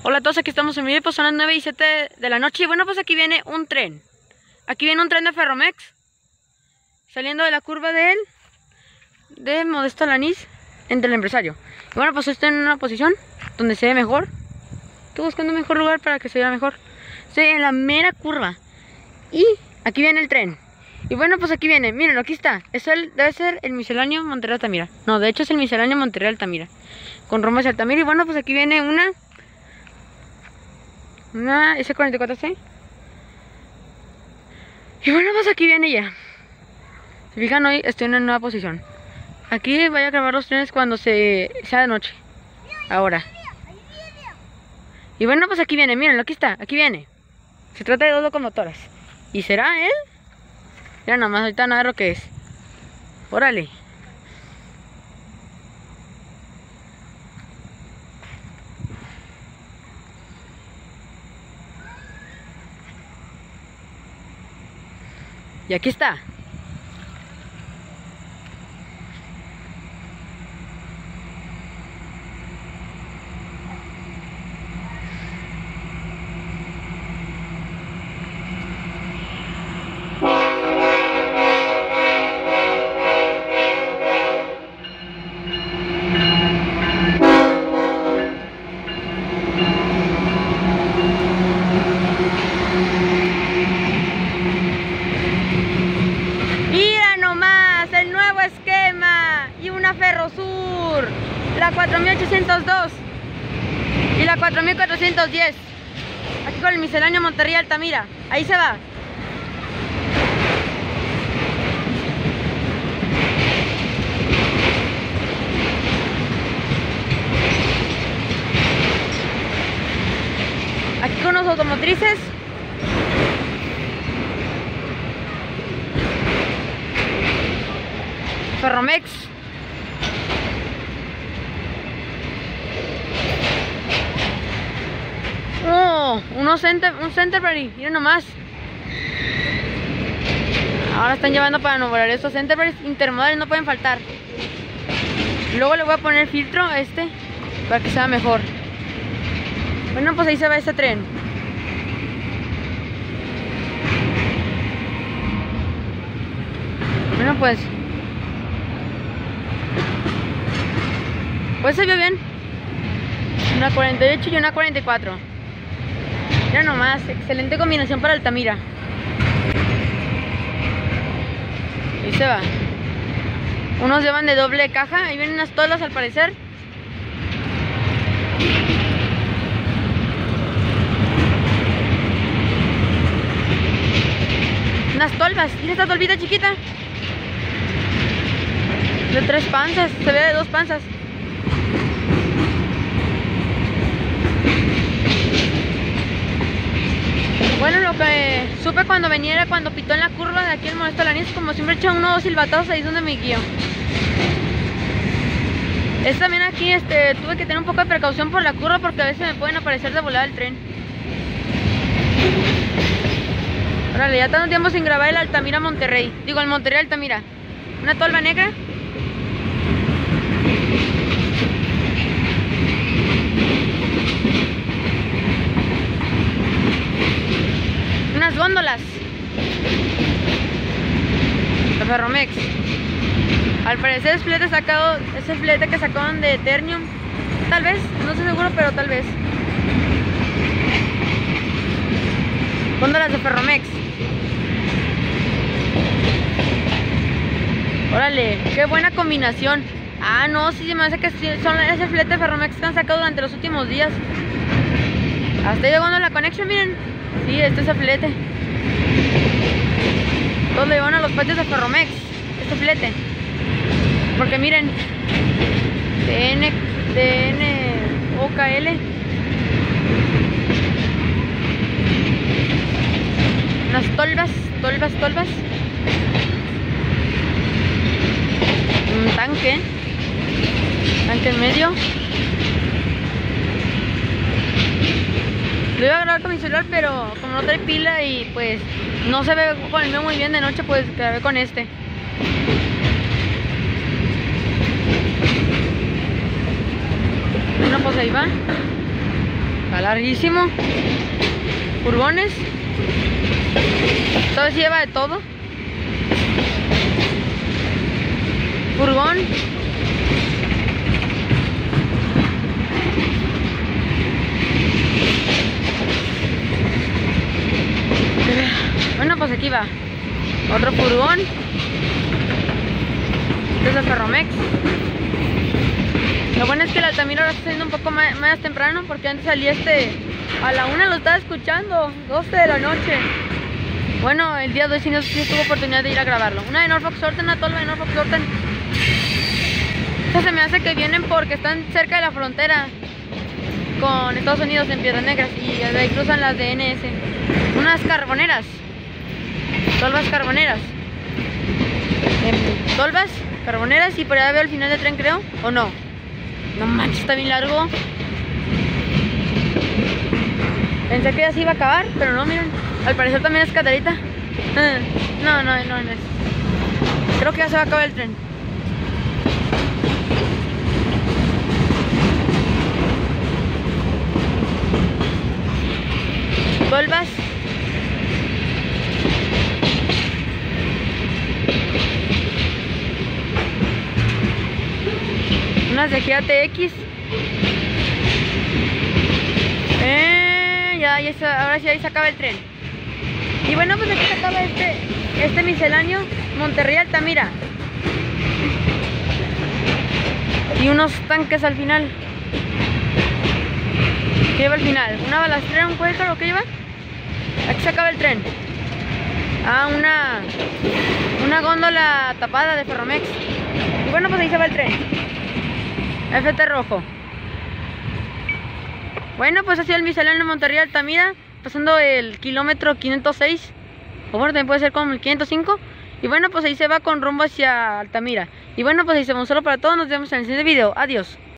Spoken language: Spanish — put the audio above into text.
Hola a todos, aquí estamos en mi video, pues son las 9:07 de la noche. Y bueno, pues aquí viene un tren. Aquí viene un tren de Ferromex, saliendo de la curva de Modesto Alanís, entre el empresario. Y bueno, pues estoy en una posición donde se ve mejor. Estoy buscando un mejor lugar para que se vea mejor. Estoy en la mera curva. Y aquí viene el tren. Y bueno, pues aquí viene, miren, aquí está. Eso debe ser el misceláneo Monterrey Altamira. No, de hecho es el misceláneo Monterrey Altamira, con rumbo hacia Altamira. Y bueno, pues aquí viene una S44C. Y bueno, pues aquí viene ya. Si fijan, hoy estoy en una nueva posición. Aquí voy a grabar los trenes cuando sea de noche. Ahora. Y bueno, pues aquí viene, miren, aquí está, aquí viene. Se trata de dos locomotoras. ¿Y será él? Ya nomás, ahorita no ver lo que es. Órale. Y aquí está. Ferrosur, la 4802 y la 4410. Aquí con el misceláneo Monterrey Altamira. Ahí se va. Aquí con los automotrices. Ferromex. Oh, un Centerbury, miren nomás. Ahora están llevando para enovar estos Centerburys intermodales, no pueden faltar. Luego le voy a poner filtro a este para que sea mejor. Bueno, pues ahí se va este tren. Bueno, pues se vio bien. Una 48 y una 44. Mira nomás, excelente combinación para Altamira. Ahí se va. Unos llevan de doble caja. Ahí vienen unas tolvas al parecer. Unas tolvas. Mira esta tolvita chiquita. De 3 panzas. Se ve de 2 panzas. Bueno, lo que supe cuando venía era cuando pitó en la curva de aquí en Modesto Alanís, como siempre echa uno o dos silbatazos, ahí es donde me guío. También aquí tuve que tener un poco de precaución por la curva porque a veces me pueden aparecer de volada el tren. Órale, ya tanto tiempo sin grabar el Altamira Monterrey. Digo, el Monterrey Altamira. Una tolva negra. Unas góndolas de Ferromex. Al parecer es el flete que sacaron de Ternium. Tal vez, no estoy seguro, pero tal vez. Góndolas de Ferromex. Órale, qué buena combinación. Ah, no, sí se me hace que son ese flete de Ferromex que han sacado durante los últimos días. Hasta ahí de góndola Connection, miren. Sí, este es el flete. Todos le llevan a los patios de Ferromex este flete. Porque miren, OKL. Unas tolvas. Un tanque en medio. Lo iba a grabar con mi celular, pero como no trae pila y pues no se ve con el mío muy bien de noche, pues grabé con este. Bueno, pues ahí va. Está larguísimo. Furgones. Esta vez lleva de todo. Furgón. Bueno, pues aquí va otro furgón. Este es el Ferromex. Lo bueno es que el Altamira ahora está saliendo un poco más temprano, porque antes salía a la 1, lo estaba escuchando, 12 de la noche. Bueno, el día de hoy sí tuve oportunidad de ir a grabarlo. Una de Norfolk Southern, una tolva de Norfolk Southern. Esto se me hace que vienen porque están cerca de la frontera con Estados Unidos en Piedras Negras, y de ahí cruzan las de NS. Unas carboneras. Tolvas carboneras. Tolvas carboneras, y por allá veo el final del tren, creo. ¿O no? No manches, está bien largo. Pensé que ya se iba a acabar, pero no, miren. Al parecer también es Catarita. No es. Creo que ya se va a acabar el tren. Tolvas. Unas de GATX. Ahora sí, ahí se acaba el tren. Y bueno, pues aquí se acaba este misceláneo Monterrey Altamira. Y unos tanques al final. ¿Qué lleva al final? ¿Una balastrera, un cohete, lo que lleva? Aquí se acaba el tren. Ah, una góndola tapada de Ferromex. Y bueno, pues ahí se va el tren. FT rojo. Bueno, pues ha sido el misceláneo Monterrey Altamira, pasando el kilómetro 506, o bueno, también puede ser como el 505. Y bueno, pues ahí se va con rumbo hacia Altamira. Y bueno, pues ahí se va. Un saludo para todos, nos vemos en el siguiente video. Adiós.